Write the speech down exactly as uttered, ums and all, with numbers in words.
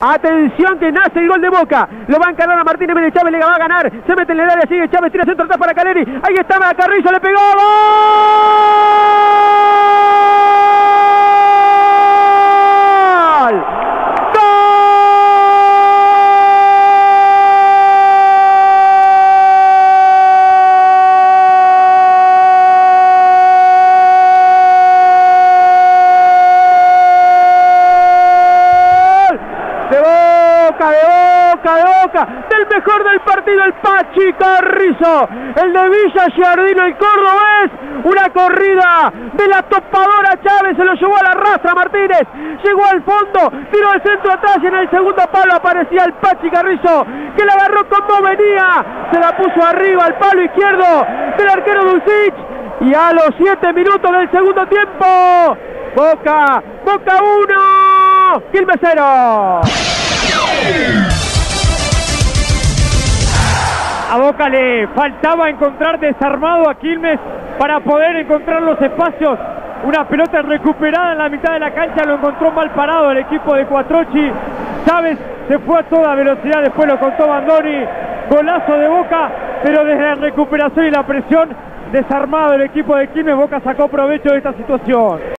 Atención que nace el gol de Boca. Lo va a encarar a Martínez Vélez. Chávez le va a ganar. Se mete en el área, sigue Chávez, tira centro atrás para Caleri. Ahí está Carrizo, le pegó. ¡Gol! De Boca, de Boca, de Boca, del mejor del partido, el Pachi Carrizo, el de Villa Giardino, el cordobés, una corrida de la topadora Chávez, se lo llevó a la rastra Martínez, llegó al fondo, tiró el centro atrás y en el segundo palo aparecía el Pachi Carrizo, que la agarró como venía, se la puso arriba al palo izquierdo del arquero Dulcich, y a los siete minutos del segundo tiempo, Boca, Boca uno, Quilmes cero. A Boca le faltaba encontrar desarmado a Quilmes para poder encontrar los espacios. Una pelota recuperada en la mitad de la cancha, lo encontró mal parado el equipo de Cuatrochi. Chávez se fue a toda velocidad, después lo contó Bandoni. Golazo de Boca, pero desde la recuperación y la presión, desarmado el equipo de Quilmes, Boca sacó provecho de esta situación.